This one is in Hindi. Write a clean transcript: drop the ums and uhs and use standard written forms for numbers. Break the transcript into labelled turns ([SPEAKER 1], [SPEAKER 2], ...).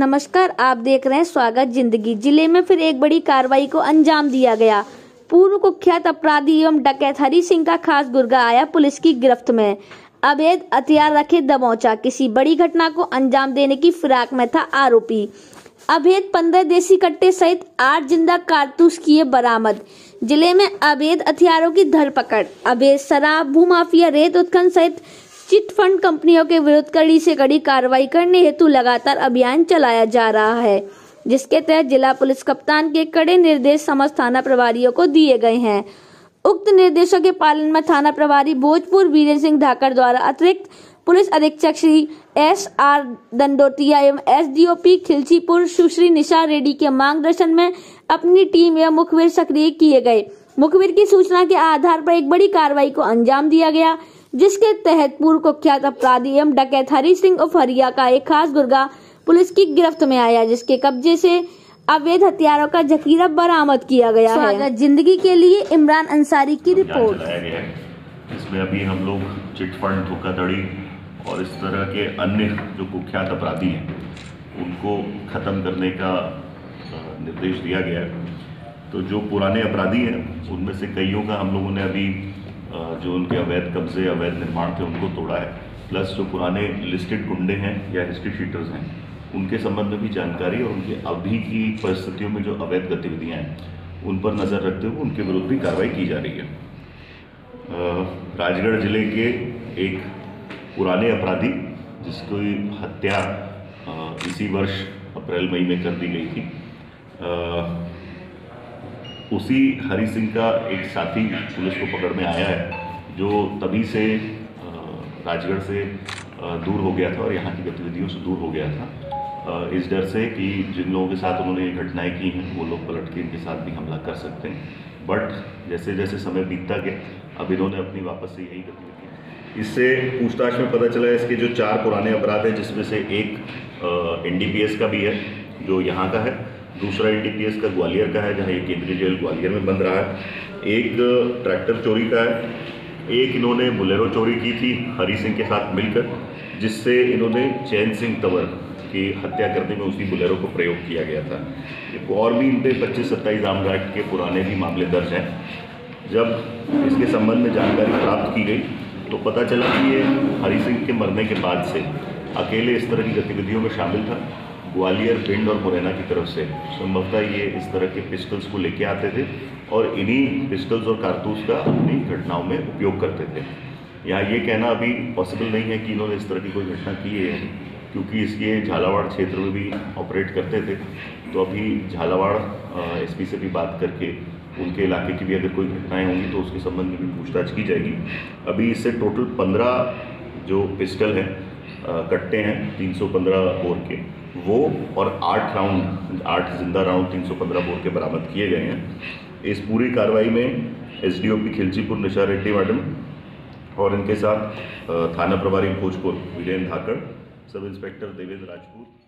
[SPEAKER 1] नमस्कार, आप देख रहे हैं स्वागत जिंदगी। जिले में फिर एक बड़ी कार्रवाई को अंजाम दिया गया। पूर्व कुख्यात अपराधी एवं डकैत हरी सिंह का खास गुर्गा आया पुलिस की गिरफ्त में। अवैध हथियार रखे दबोचा, किसी बड़ी घटना को अंजाम देने की फिराक में था आरोपी। अवैध 15 देसी कट्टे सहित 8 जिंदा कारतूस किए बरामद। जिले में अवैध हथियारों की धरपकड़, अवैध शराब, भूमाफिया, रेत उत्खनन सहित चिट फंड कंपनियों के विरुद्ध कड़ी से कड़ी कार्रवाई करने हेतु लगातार अभियान चलाया जा रहा है, जिसके तहत जिला पुलिस कप्तान के कड़े निर्देश समस्त थाना प्रभारियों को दिए गए हैं। उक्त निर्देशों के पालन में थाना प्रभारी भोजपुर वीरेंद्र सिंह धाकड़ द्वारा अतिरिक्त पुलिस अधीक्षक श्री SR दंडोतिया एवं SDOP खिलचीपुर सुश्री निशा रेड्डी के मार्गदर्शन में अपनी टीम एवं मुखबिर सक्रिय किए गए। मुखबिर की सूचना के आधार पर एक बड़ी कार्रवाई को अंजाम दिया गया, जिसके तहत पूर्व कुख्यात अपराधी एवं डकैत हरी सिंह उर्फ हरिया का एक खास गुर्गा पुलिस की गिरफ्त में आया, जिसके कब्जे से अवैध हथियारों का जखीरा बरामद किया गया है। स्वागत जिंदगी के लिए इमरान अंसारी की रिपोर्ट।
[SPEAKER 2] इसमें अभी हम लोग चिट फंड, धोखाधड़ी और इस तरह के अन्य जो कुख्यात अपराधी हैं उनको ख़त्म करने का निर्देश दिया गया है। तो जो पुराने अपराधी हैं उनमें से कईयों का हम लोगों ने अभी जो उनके अवैध कब्जे, अवैध निर्माण थे उनको तोड़ा है। प्लस जो पुराने लिस्टेड गुंडे हैं या हिस्ट्री शीटर्स हैं उनके संबंध में भी जानकारी और उनके अभी की परिस्थितियों में जो अवैध गतिविधियां हैं उन पर नज़र रखते हुए उनके विरुद्ध भी कार्रवाई की जा रही है। राजगढ़ जिले के एक पुराने अपराधी जिसकी हत्या इसी वर्ष अप्रैल मई में कर दी गई थी, उसी हरी सिंह का एक साथी पुलिस को पकड़ में आया है जो तभी से राजगढ़ से दूर हो गया था और यहाँ की गतिविधियों से दूर हो गया था, इस डर से कि जिन लोगों के साथ उन्होंने ये घटनाएं की हैं वो लोग पलट के इनके साथ भी हमला कर सकते हैं। बट जैसे जैसे समय बीतता गया अब इन्होंने अपनी वापस से यही गतिविधि, इससे पूछताछ में पता चला इसके जो 4 पुराने अपराध हैं जिसमें से एक NDPS का भी है जो यहाँ का है, दूसरा NDPS का ग्वालियर का है जहाँ ये केंद्रीय जेल ग्वालियर में बंद रहा है, एक ट्रैक्टर चोरी का है, एक इन्होंने बुलेरो चोरी की थी हरी सिंह के साथ मिलकर, जिससे इन्होंने चैन सिंह तंवर की हत्या करने में उसी बुलेरो को प्रयोग किया गया था। और भी इन पे 25-27 आमघाट के पुराने भी मामले दर्ज हैं। जब इसके संबंध में जानकारी प्राप्त की गई तो पता चला कि ये हरी सिंह के मरने के बाद से अकेले इस तरह की गतिविधियों में शामिल था। ग्वालियर, भिंड और मुरैना की तरफ से संभवतः ये इस तरह के पिस्टल्स को लेके आते थे और इन्हीं पिस्टल्स और कारतूस का अपनी घटनाओं में उपयोग करते थे। यहाँ ये कहना अभी पॉसिबल नहीं है कि इन्होंने इस तरह की कोई घटना की है, क्योंकि इसके झालावाड़ क्षेत्र में भी ऑपरेट करते थे। तो अभी झालावाड़ SP से भी बात करके उनके इलाके की भी अगर कोई घटनाएँ होंगी तो उसके संबंध में भी पूछताछ की जाएगी। अभी इससे टोटल 15 जो पिस्टल हैं, कट्टे हैं 315 बोर के वो, और 8 जिंदा राउंड 315 बोर के बरामद किए गए हैं। इस पूरी कार्रवाई में SDOP खिलचीपुर निशा रेड्डी मैडम और इनके साथ थाना प्रभारी भोजपुर वीरेंद्र धाकड़, सब इंस्पेक्टर देवेंद्र राजपूत,